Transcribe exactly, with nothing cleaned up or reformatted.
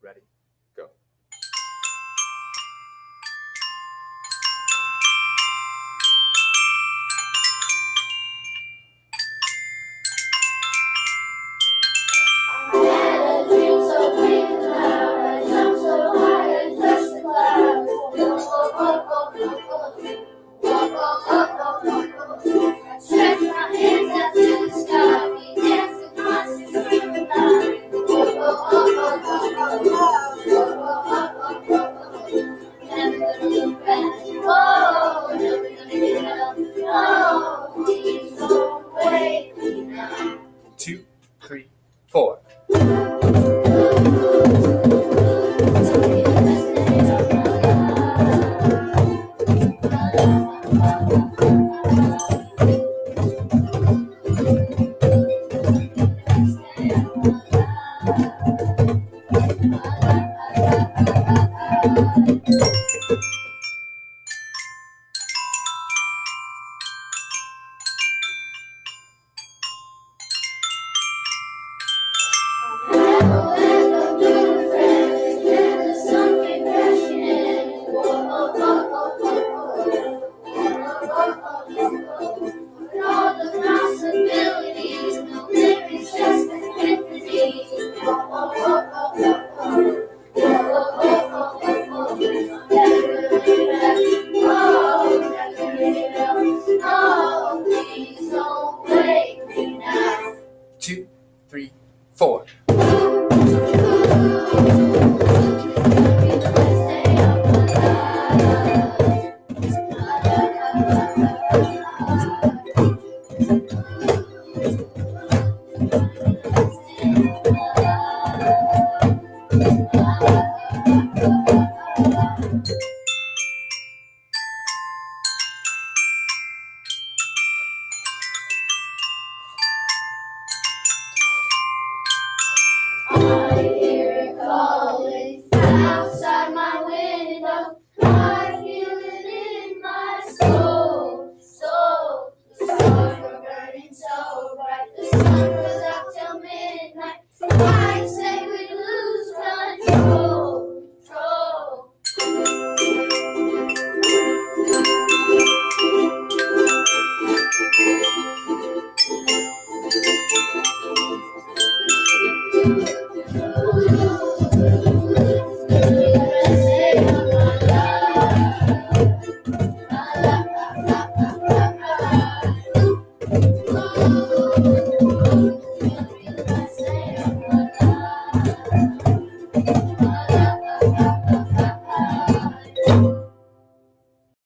Ready? Go. I had a dream so big and loud, I jumped so high and touched the clouds. Oh, oh, oh, oh, oh, oh, oh, oh, oh, oh. I stretched my hands out to the sky, we danced and danced and screamed loud. Oh, oh, oh, oh, oh, oh, oh, oh, oh, oh, oh. Never gonna look back. Oh, never gonna get up. No, please don't wake me now. Two, three, four. Two, three, four. I hear it calling outside my window. I feel it in my soul, soul. The stars were burning so bright. The sun was out till midnight. I say we lose control, control.